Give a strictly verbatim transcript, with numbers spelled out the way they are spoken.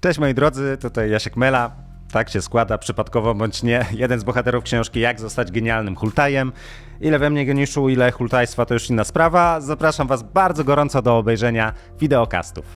Cześć moi drodzy, tutaj Jasiek Mela. Tak się składa, przypadkowo bądź nie, jeden z bohaterów książki Jak zostać genialnym hultajem. Ile we mnie geniuszu, ile hultajstwa to już inna sprawa. Zapraszam was bardzo gorąco do obejrzenia wideokastów.